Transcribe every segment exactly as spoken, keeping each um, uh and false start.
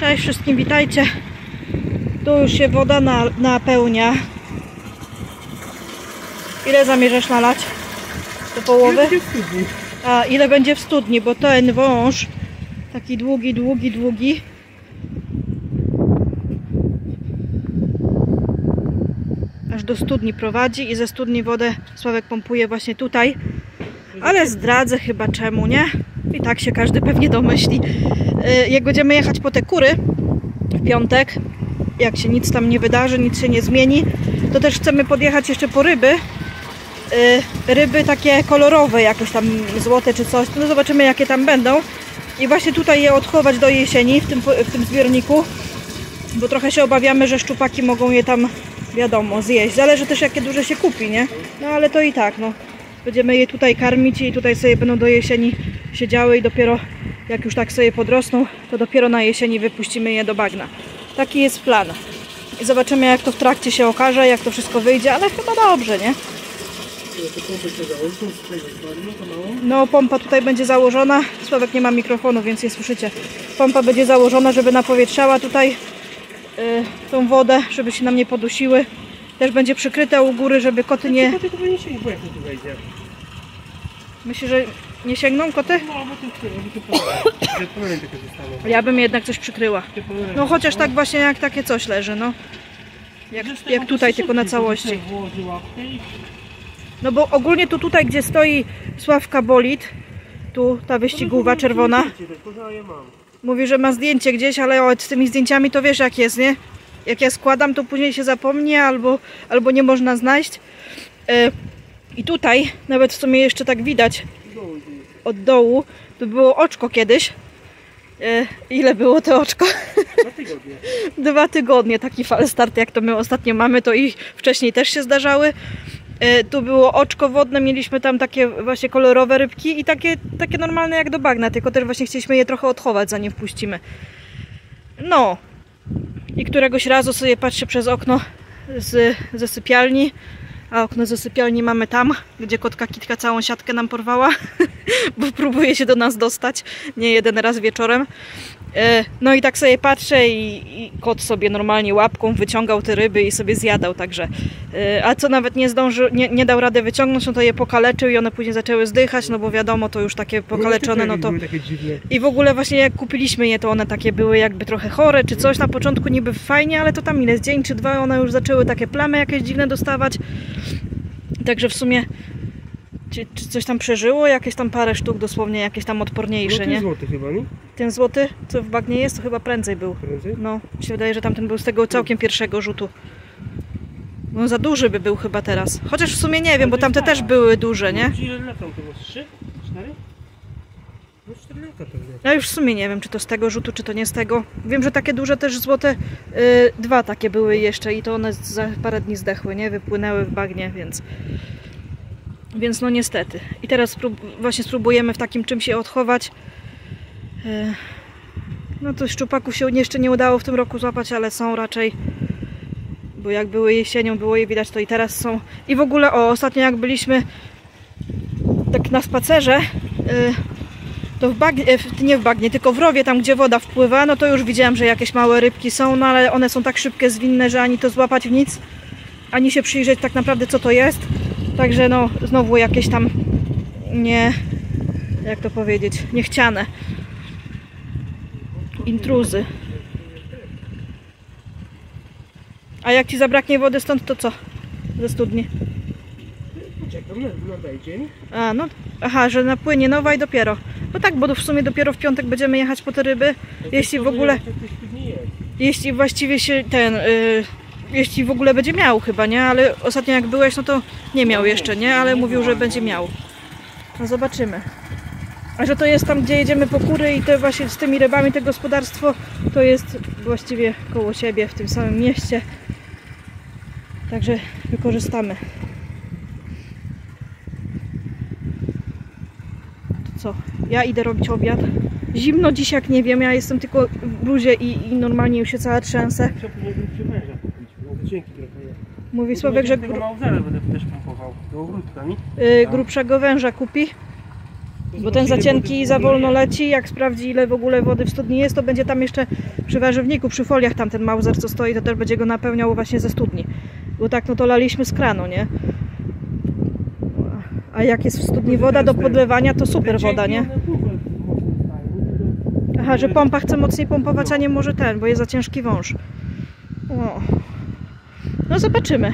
Cześć wszystkim, witajcie. Tu już się woda na, napełnia. Ile zamierzasz nalać? Do połowy? A ile będzie w studni, bo ten wąż taki długi, długi, długi. Aż do studni prowadzi i ze studni wodę Sławek pompuje właśnie tutaj. Ale zdradzę chyba czemu, nie? I tak się każdy pewnie domyśli. Jak będziemy jechać po te kury w piątek, jak się nic tam nie wydarzy, nic się nie zmieni, to też chcemy podjechać jeszcze po ryby. Ryby takie kolorowe, jakieś tam złote czy coś. No zobaczymy, jakie tam będą. I właśnie tutaj je odchować do jesieni w tym, w tym zbiorniku, bo trochę się obawiamy, że szczupaki mogą je tam, wiadomo, zjeść. Zależy też, jakie duże się kupi, nie? No ale to i tak, no. Będziemy je tutaj karmić i tutaj sobie będą do jesieni siedziały i dopiero jak już tak sobie podrosną, to dopiero na jesieni wypuścimy je do bagna. Taki jest plan. I zobaczymy, jak to w trakcie się okaże, jak to wszystko wyjdzie, ale chyba dobrze, nie? No, pompa tutaj będzie założona. Sławek nie ma mikrofonu, więc je słyszycie. Pompa będzie założona, żeby napowietrzała tutaj yy, tą wodę, żeby się nam nie podusiły. Też będzie przykryte u góry, żeby koty nie... Koty tego nie sięgną, jak tu wejdzie. Myślisz, że nie sięgną koty? No, bo to ja bym jednak coś przykryła. No chociaż tak właśnie jak takie coś leży, no. Jak, jak tutaj, tylko na całości. No bo ogólnie tu tutaj, gdzie stoi Sławka bolid, tu ta wyścigówa czerwona, mówi, że ma zdjęcie gdzieś, ale o, z tymi zdjęciami to wiesz jak jest, nie? Jak ja składam, to później się zapomni albo, albo nie można znaleźć. Yy, I tutaj, nawet w sumie jeszcze tak widać od dołu, to było oczko kiedyś. Yy, ile było to oczko? Dwa tygodnie. Dwa tygodnie, taki falstart jak to my ostatnio mamy, to i wcześniej też się zdarzały. Yy, tu było oczko wodne, mieliśmy tam takie właśnie kolorowe rybki i takie, takie normalne jak do bagna, tylko też właśnie chcieliśmy je trochę odchować, zanim wpuścimy. No. I któregoś razu sobie patrzę przez okno z, ze sypialni, a okno ze sypialni mamy tam, gdzie kotka Kitka całą siatkę nam porwała, bo próbuje się do nas dostać, nie jeden raz wieczorem. No i tak sobie patrzę i, i kot sobie normalnie łapką wyciągał te ryby i sobie zjadał, także. A co nawet nie zdążył, nie, nie dał rady wyciągnąć, no to je pokaleczył i one później zaczęły zdychać, no bo wiadomo, to już takie pokaleczone, no to... I w ogóle właśnie jak kupiliśmy je, to one takie były jakby trochę chore czy coś, na początku niby fajnie, ale to tam ile, z dzień czy dwa one już zaczęły takie plamy jakieś dziwne dostawać. Także w sumie czy, czy coś tam przeżyło, jakieś tam parę sztuk dosłownie, jakieś tam odporniejsze, no, ten nie? złoty chyba, nie? Ten złoty, co w bagnie jest, to chyba prędzej był. Prędzej? No, mi się wydaje, że tamten był z tego całkiem pierwszego rzutu. No za duży by był chyba teraz. Chociaż w sumie nie wiem, bo tamte też były duże, nie? Ile lat tam to było? trzy? cztery? No cztery lata pewnie. Ja już w sumie nie wiem, czy to z tego rzutu, czy to nie z tego. Wiem, że takie duże też złote, yy, dwa takie były jeszcze i to one za parę dni zdechły, nie? Wypłynęły w bagnie, więc... Więc no niestety. I teraz właśnie spróbujemy w takim czymś się odchować. Yy, no to szczupaków się jeszcze nie udało w tym roku złapać, ale są raczej... Bo jak były jesienią, było je widać, to i teraz są. I w ogóle, o, ostatnio jak byliśmy tak na spacerze, yy, to w bagnie, nie w bagnie, tylko w rowie, tam gdzie woda wpływa, no to już widziałam, że jakieś małe rybki są, no ale one są tak szybkie, zwinne, że ani to złapać w nic, ani się przyjrzeć tak naprawdę, co to jest. Także no, znowu jakieś tam nie, jak to powiedzieć, niechciane intruzy. A jak ci zabraknie wody stąd, to co? Ze studni? Poczekam, nadejdzie. A, no, aha, że napłynie nowa i dopiero. No tak, bo w sumie dopiero w piątek będziemy jechać po te ryby. Jeśli w ogóle... Jeśli właściwie się ten... Yy, jeśli w ogóle będzie miał chyba, nie? Ale ostatnio jak byłeś, no to nie miał jeszcze, nie? Ale mówił, że będzie miał. No zobaczymy. A że to jest tam, gdzie jedziemy po kury i to właśnie z tymi rybami, to gospodarstwo, to jest właściwie koło siebie, w tym samym mieście. Także wykorzystamy. To co? Ja idę robić obiad. Zimno dziś jak nie wiem, ja jestem tylko w bluzie i, i normalnie już się cała trzęsę. Mówi Sławek, że gru... będę też pompował do ogródka, nie? Yy, grubszego węża kupi. Bo ten za cienki i za wolno leci. Jak sprawdzi, ile w ogóle wody w studni jest, to będzie tam jeszcze przy warzywniku, przy foliach tam ten Mauser, co stoi, to też będzie go napełniał właśnie ze studni. Bo tak, no to laliśmy z kranu, nie? A jak jest w studni woda do podlewania, to super woda, nie? Aha, że pompa chce mocniej pompować, a nie może ten, bo jest za ciężki wąż. O. No zobaczymy.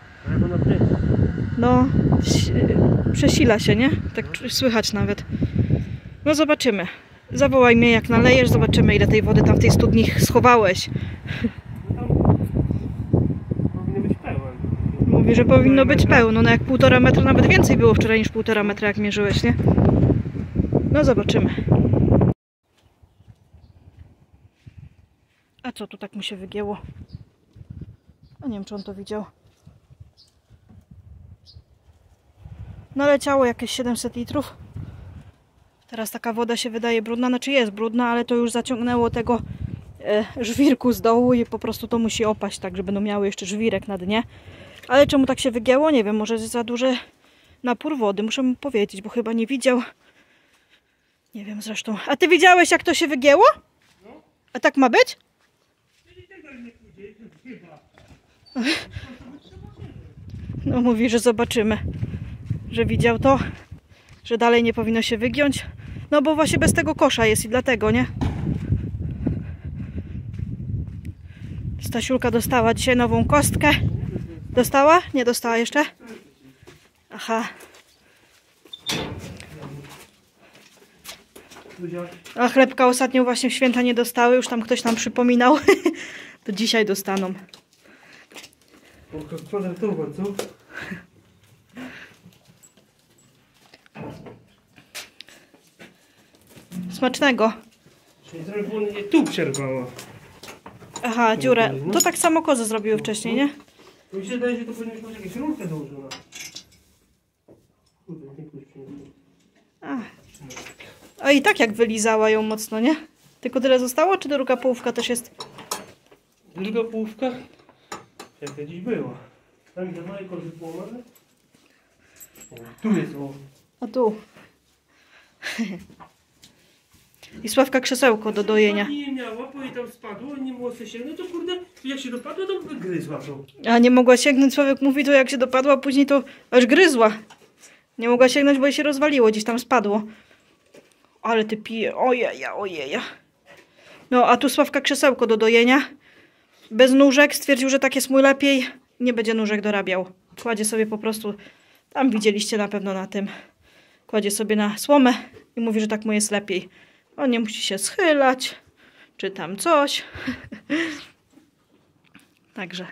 No, przesila się, nie? Tak słychać nawet. No zobaczymy. Zawołaj mnie, jak nalejesz, zobaczymy, ile tej wody tam w tej studni schowałeś. Powinno być pełen. Mówi, że powinno być pełno. No jak półtora metra, nawet więcej było wczoraj niż półtora metra, jak mierzyłeś, nie? No zobaczymy. A co tu tak mu się wygięło? A nie wiem, czy on to widział. No leciało jakieś siedemset litrów. Teraz taka woda się wydaje brudna. Znaczy jest brudna, ale to już zaciągnęło tego e, żwirku z dołu i po prostu to musi opaść, tak, że będą miały jeszcze żwirek na dnie. Ale czemu tak się wygięło? Nie wiem, może jest za duży napór wody. Muszę mu powiedzieć, bo chyba nie widział. Nie wiem zresztą. A ty widziałeś, jak to się wygięło? A tak ma być? No mówi, że zobaczymy. Że widział to, że dalej nie powinno się wygiąć. No bo właśnie bez tego kosza jest i dlatego, nie? Stasiulka dostała dzisiaj nową kostkę. Dostała? Nie dostała jeszcze? Aha. A chlebka ostatnio właśnie w święta nie dostały. Już tam ktoś nam przypominał. To dzisiaj dostaną. Kwadratowa, co? Smacznego. Czyli trochę mnie tu przerwała. Aha, dziurę. To tak samo kozy zrobiły wcześniej, nie? Mi się wydaje, że to powinno być jakaś rurka dołożona. Kurde, nie pójść A. A i tak jak wylizała ją mocno, nie? Tylko tyle zostało, czy druga połówka też jest? Druga połówka? Jak to dziś było. Tam gdzie moje kozy połamane? Tu jest o. A tu. I Sławka krzesełko do dojenia. Nie miała, bo jej tam spadło, nie mogło się sięgnąć, to kurde, jak się dopadło, to wygryzła to. A nie mogła sięgnąć, Sławek mówi, to jak się dopadła, później to aż gryzła. Nie mogła sięgnąć, bo jej się rozwaliło, gdzieś tam spadło. Ale ty pije, ojeja, ojeja. No, a tu Sławka krzesełko do dojenia. Bez nóżek, stwierdził, że tak jest mu lepiej. Nie będzie nóżek dorabiał. Kładzie sobie po prostu, tam widzieliście na pewno na tym. Kładzie sobie na słomę i mówi, że tak mu jest lepiej. On nie musi się schylać, czy tam coś. Także.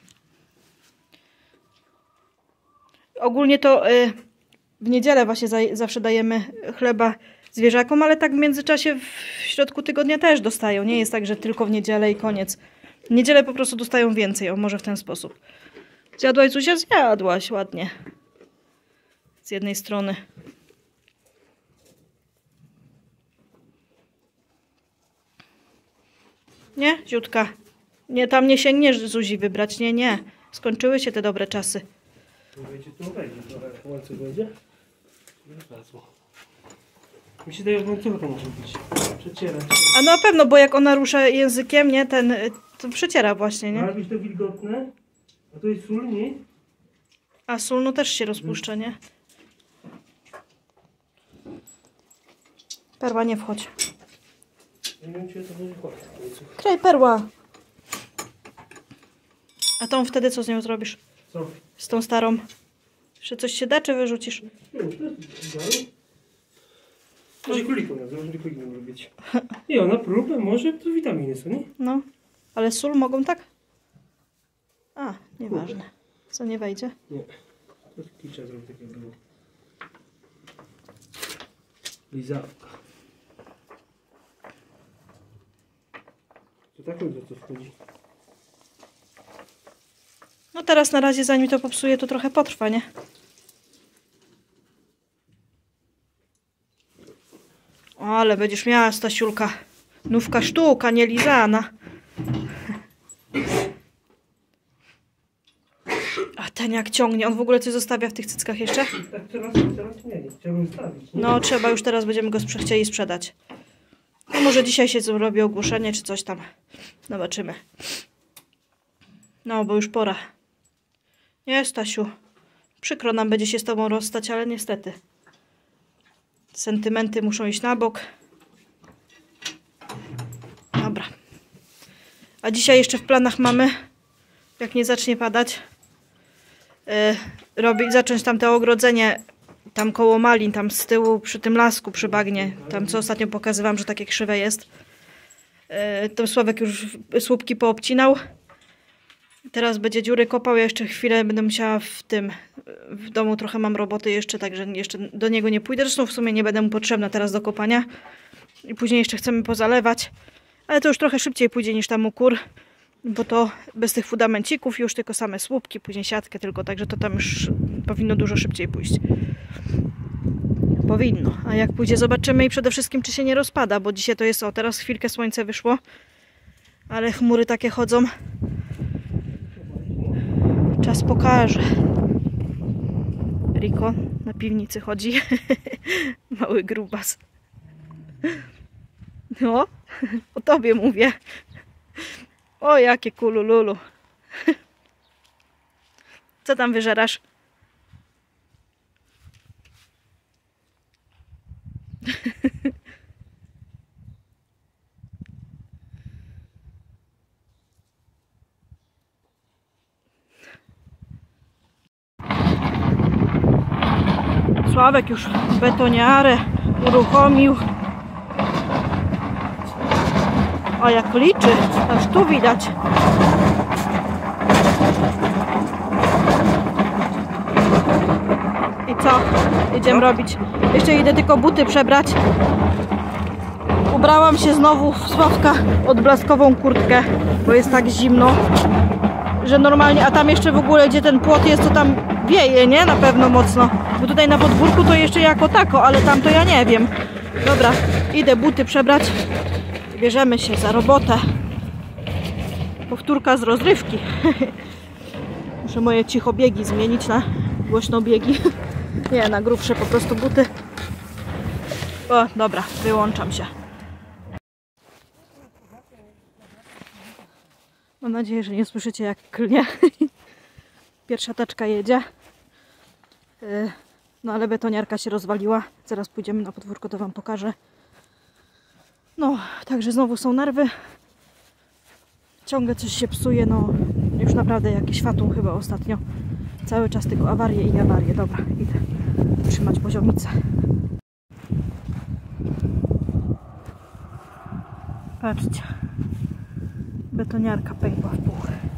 Ogólnie to y, w niedzielę właśnie za, zawsze dajemy chleba zwierzakom, ale tak w międzyczasie w środku tygodnia też dostają. Nie jest tak, że tylko w niedzielę i koniec. W niedzielę po prostu dostają więcej, o może w ten sposób. Zjadłaś, Zuzia? Zjadłaś ładnie. Z jednej strony. Nie, Ziutka? Nie, tam nie sięgniesz Zuzi wybrać. Nie, nie. Skończyły się te dobre czasy. Wiecie, tu wejdzie trochę, w łańcuch będzie. Mi się daje, że łańcucha to może być. Przecierać. A no na pewno, bo jak ona rusza językiem, nie, ten, to przeciera właśnie, nie? Ma być to wilgotne, a to jest sól, nie? A sól no też się rozpuszcza, nie? Perła, nie wchodź. Nie wiem, czy to będzie chodzi. Kraj, perła. A tą wtedy co z nią zrobisz? Co? Z tą starą? Czy coś się da, czy wyrzucisz? Nie wiem, to jest może króliką nazwę, może króliką może być. I ona próbę, może to witaminy są, nie? No. Ale sól mogą tak? A, nieważne. Co nie wejdzie? Nie. To kicza zrobić takiego było. Lizawka. To tak ludzie to wchodzi. No teraz na razie zanim to popsuje, to trochę potrwa, nie? O, ale będziesz miała, Stasiulka. Nówka sztuka, nie lizana. A ten jak ciągnie, on w ogóle coś zostawia w tych cyckach jeszcze? Tak teraz, teraz nie, nie chciałbym stawić. Nie? No trzeba, już teraz będziemy go sprze chcieli sprzedać. No może dzisiaj się zrobi ogłoszenie, czy coś tam. Zobaczymy. No, bo już pora. Nie, Stasiu. Przykro nam będzie się z tobą rozstać, ale niestety. Sentymenty muszą iść na bok. Dobra. A dzisiaj jeszcze w planach mamy, jak nie zacznie padać, yy, robić, zacząć tam to ogrodzenie tam koło malin, tam z tyłu przy tym lasku, przy bagnie. Tam co ostatnio pokazywałam, że takie krzywe jest. Yy, to Sławek już słupki poobcinał. Teraz będzie dziury kopał, ja jeszcze chwilę będę musiała w tym, w domu trochę mam roboty jeszcze, także jeszcze do niego nie pójdę. Zresztą w sumie nie będę mu potrzebna teraz do kopania. I później jeszcze chcemy pozalewać, ale to już trochę szybciej pójdzie niż tam u kur, bo to bez tych fundamencików już tylko same słupki, później siatkę tylko, także to tam już powinno dużo szybciej pójść. Powinno, a jak pójdzie zobaczymy i przede wszystkim czy się nie rozpada, bo dzisiaj to jest, o teraz chwilkę słońce wyszło, ale chmury takie chodzą. Czas pokaże. Riko na piwnicy chodzi. Mały grubas. No, o tobie mówię. O, jakie kulululu. Co tam wyżerasz? Sławek już betoniarę uruchomił. O, jak liczy, aż tu widać. I co? Idziemy robić. Jeszcze idę tylko buty przebrać. Ubrałam się znowu w Sławka odblaskową kurtkę, bo jest tak zimno, że normalnie, a tam jeszcze w ogóle gdzie ten płot jest, to tam wieje, nie? Na pewno mocno. Bo tutaj na podwórku to jeszcze jako tako, ale tam to ja nie wiem. Dobra, idę buty przebrać. Bierzemy się za robotę. Powtórka z rozrywki. Muszę moje cichobiegi zmienić na głośnobiegi. Nie, na grubsze po prostu buty. O, dobra, wyłączam się. Mam nadzieję, że nie słyszycie jak klnie. Pierwsza taczka jedzie. No ale betoniarka się rozwaliła. Zaraz pójdziemy na podwórko, to wam pokażę. No, także znowu są nerwy. Ciągle coś się psuje, no już naprawdę jakiś fatum chyba ostatnio. Cały czas tylko awarie i awarie. Dobra, idę trzymać poziomicę. Patrzcie. Betoniarka pękła w pół.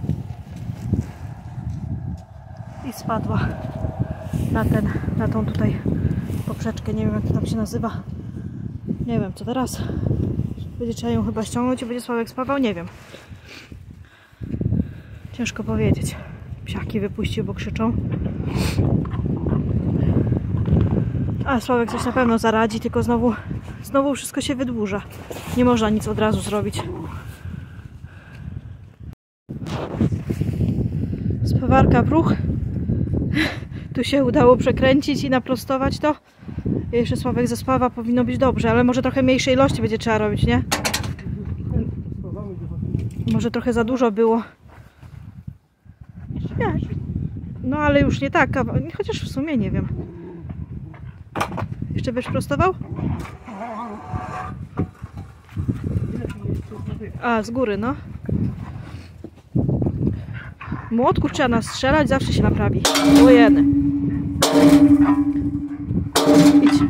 I spadła na ten, na tą tutaj poprzeczkę. Nie wiem jak to tam się nazywa. Nie wiem co teraz. Będzie trzeba ją chyba ściągnąć i będzie Sławek spawał? Nie wiem. Ciężko powiedzieć. Psiaki wypuścił, bo krzyczą. A Sławek coś na pewno zaradzi, tylko znowu znowu wszystko się wydłuża. Nie można nic od razu zrobić. Spawarka w ruch. Tu się udało przekręcić i naprostować to. Jeszcze Sławek zespawa, powinno być dobrze, ale może trochę mniejszej ilości będzie trzeba robić, nie? Może trochę za dużo było. Nie. No ale już nie tak, chociaż w sumie nie wiem. Jeszcze byś prostował? A, z góry, no. Młotków trzeba nastrzelać, zawsze się naprawi. Ojeny. Idź.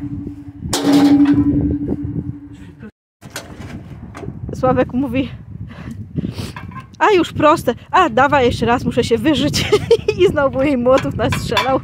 Sławek mówi: a już proste. A, dawaj jeszcze raz, muszę się wyżyć. I znowu jej młotów nastrzelał.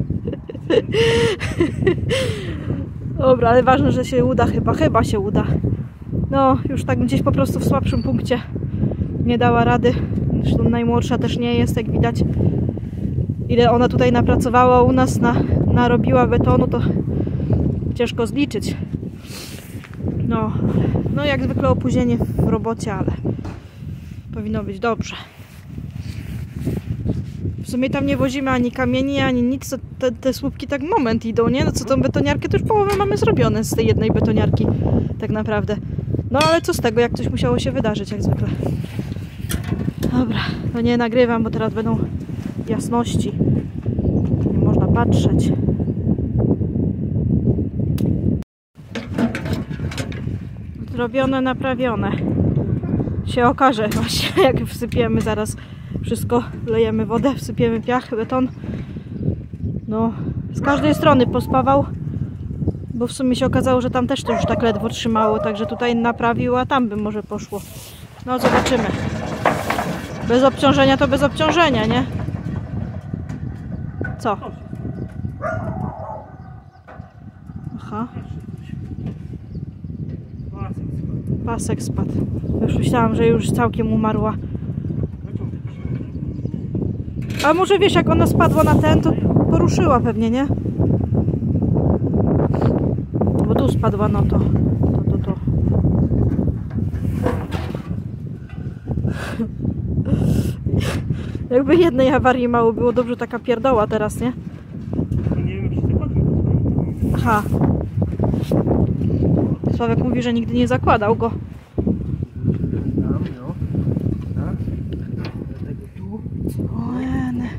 Dobra, ale ważne, że się uda chyba. Chyba się uda. No, już tak gdzieś po prostu w słabszym punkcie nie dała rady. Zresztą najmłodsza też nie jest, jak widać. Ile ona tutaj napracowała u nas, na, narobiła betonu, to ciężko zliczyć. No, no jak zwykle opóźnienie w robocie, ale powinno być dobrze. sumie tam nie wozimy ani kamieni, ani nic, to te, te słupki tak moment idą, nie? No co tą betoniarkę, to już połowę mamy zrobione z tej jednej betoniarki, tak naprawdę. No ale co z tego, jak coś musiało się wydarzyć, jak zwykle. Dobra, no nie nagrywam, bo teraz będą jasności. Nie można patrzeć. Zrobione, naprawione. Się okaże właśnie, jak wsypiemy zaraz wszystko, lejemy wodę, wsypiemy piach, beton. No, z każdej strony pospawał, bo w sumie się okazało, że tam też to już tak ledwo trzymało, także tutaj naprawił, a tam by może poszło. No, zobaczymy. Bez obciążenia to bez obciążenia, nie? Co? Aha. Pasek spadł. Już myślałam, że już całkiem umarła. A może wiesz, jak ona spadła na ten, to poruszyła pewnie, nie? Bo tu spadła, no to. To, to, to. Jakby jednej awarii mało było, dobrze taka pierdoła teraz, nie? Nie wiem, jak się zakładam. Aha. Sławek mówi, że nigdy nie zakładał go. Ojej.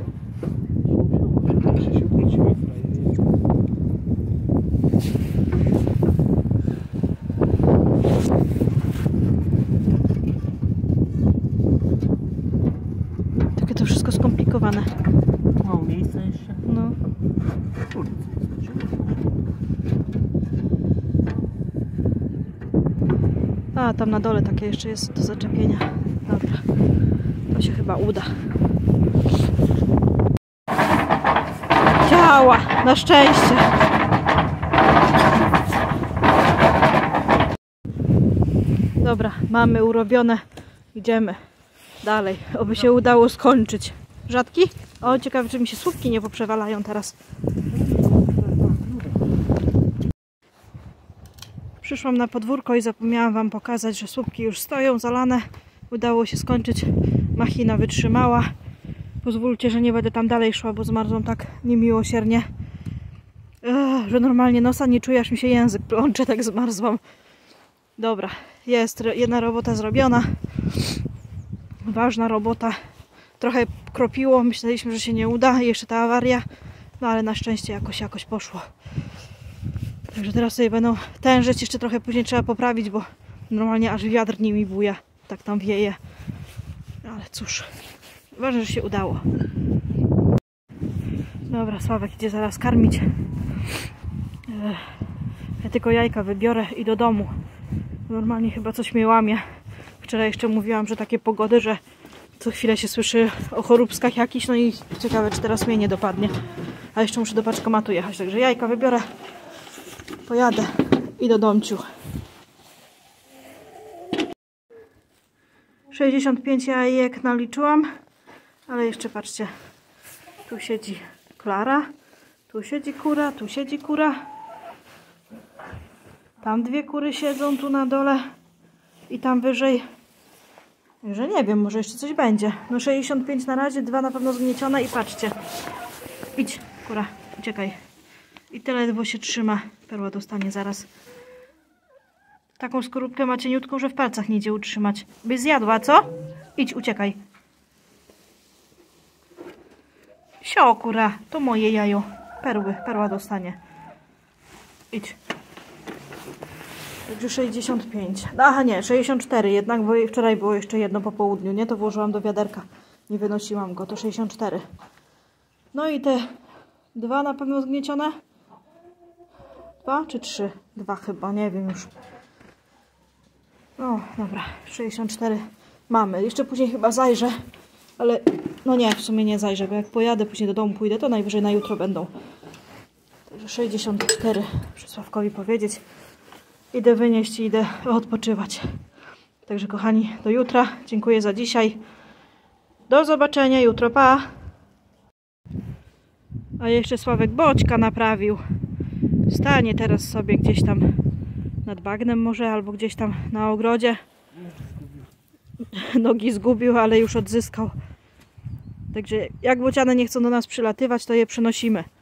Takie to wszystko skomplikowane. Mało miejsca jeszcze. No. A, tam na dole takie jeszcze jest do zaczepienia. Dobra. To się chyba uda. Działa! Na szczęście! Dobra, mamy urobione. Idziemy dalej. Oby się udało skończyć. Rzadki? O, ciekawe, czy mi się słupki nie poprzewalają teraz. Przyszłam na podwórko i zapomniałam wam pokazać, że słupki już stoją zalane. Udało się skończyć. Machina wytrzymała. Pozwólcie, że nie będę tam dalej szła, bo zmarzłam tak niemiłosiernie, Ech, że normalnie nosa nie czuję, aż mi się język plącze, tak zmarzłam. Dobra, jest jedna robota zrobiona. Ważna robota. Trochę kropiło, myśleliśmy, że się nie uda. Jeszcze ta awaria, no ale na szczęście jakoś jakoś poszło. Także teraz sobie będą tężyć, jeszcze trochę później trzeba poprawić, bo normalnie aż wiatr nimi buja, tak tam wieje. Ale cóż, ważne, że się udało. Dobra, Sławek idzie zaraz karmić. Ja tylko jajka wybiorę i do domu. Normalnie chyba coś mnie łamie. Wczoraj jeszcze mówiłam, że takie pogody, że co chwilę się słyszy o choróbskach jakichś, no i ciekawe, czy teraz mnie nie dopadnie. A jeszcze muszę do paczkomatu jechać, także jajka wybiorę. Pojadę i do domciu. sześćdziesiąt pięć jajek naliczyłam, ale jeszcze patrzcie, tu siedzi Klara, tu siedzi kura, tu siedzi kura, tam dwie kury siedzą tu na dole i tam wyżej, że nie wiem, może jeszcze coś będzie. No sześćdziesiąt pięć na razie, dwa na pewno zgniecione i patrzcie, idź kura, uciekaj. I tyle ledwo się trzyma. Perła dostanie zaraz. Taką skorupkę ma cieniutką, że w palcach nie idzie utrzymać. Byś zjadła, co? Idź, uciekaj. Sio, kura, to moje jajo. Perły, perła dostanie. Idź. Także sześćdziesiąt pięć. Aha, nie, sześćdziesiąt cztery jednak, bo wczoraj było jeszcze jedno po południu, nie? To włożyłam do wiaderka. Nie wynosiłam go, to sześćdziesiąt cztery. No i te dwa na pewno zgniecione. Dwa czy trzy? Dwa chyba, nie wiem już. O, dobra, sześćdziesiąt cztery mamy. Jeszcze później chyba zajrzę, ale no nie, w sumie nie zajrzę, bo jak pojadę, później do domu pójdę, to najwyżej na jutro będą. Także sześćdziesiąt cztery, muszę Sławkowi powiedzieć. Idę wynieść i idę odpoczywać. Także kochani, do jutra. Dziękuję za dzisiaj. Do zobaczenia jutro, pa! A jeszcze Sławek boczka naprawił. Stanie teraz sobie gdzieś tam nad bagnem może, albo gdzieś tam na ogrodzie. Nogi zgubił, ale już odzyskał. Także jak bociany nie chcą do nas przylatywać, to je przenosimy.